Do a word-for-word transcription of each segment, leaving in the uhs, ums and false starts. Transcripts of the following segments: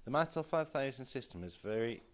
The Mitel five thousand system is very...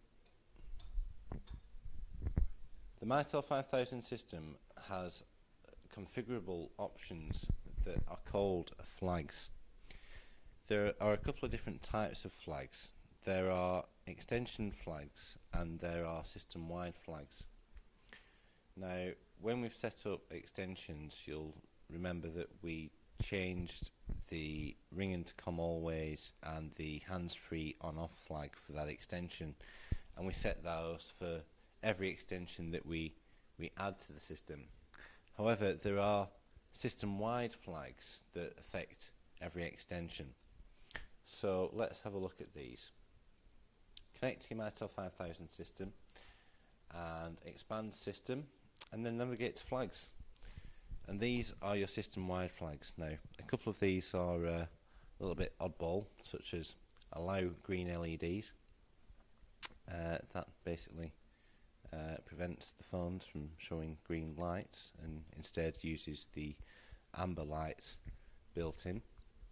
The Mitel five thousand system has configurable options that are called flags. There are a couple of different types of flags. There are extension flags and there are system-wide flags. Now, when we've set up extensions, you'll remember that we changed the ring intercom always and the hands-free on-off flag for that extension, and we set those for every extension that we we add to the system. However, there are system-wide flags that affect every extension. So let's have a look at these. Connect to your Mitel five thousand system and expand system, and then navigate to flags. And these are your system-wide flags. Now, a couple of these are uh, a little bit oddball, such as allow green L E Ds. Uh, that basically uh, prevents the phones from showing green lights and instead uses the amber lights built in.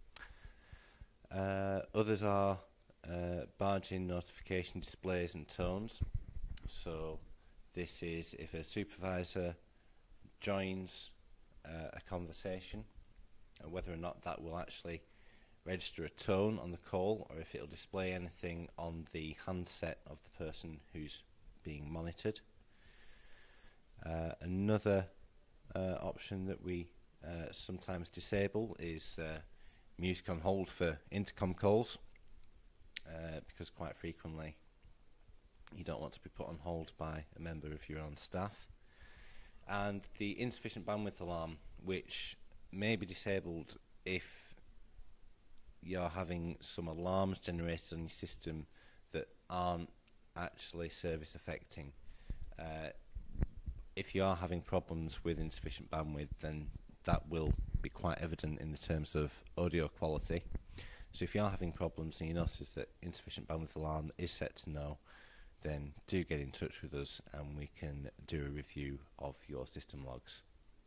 Uh, others are uh, barge-in notification displays and tones. So this is if a supervisor joins uh, a conversation, and whether or not that will actually register a tone on the call, or if it will display anything on the handset of the person who's being monitored. Uh, another uh, option that we uh, sometimes disable is uh, music on hold for intercom calls, uh, because quite frequently you don't want to be put on hold by a member of your own staff. And the insufficient bandwidth alarm, which may be disabled if you're having some alarms generated on your system that aren't actually service affecting. Uh, if you are having problems with insufficient bandwidth, then that will be quite evident in the terms of audio quality. So if you are having problems and you notice that insufficient bandwidth alarm is set to no, then do get in touch with us and we can do a review of your system logs.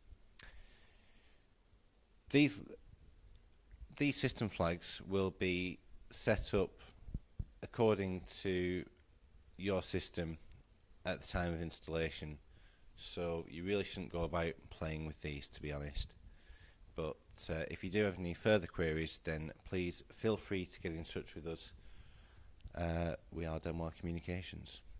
These these system flags will be set up according to your system at the time of installation, so you really shouldn't go about playing with these, to be honest. But uh, if you do have any further queries, then please feel free to get in touch with us. Uh, we are Denmark Communications.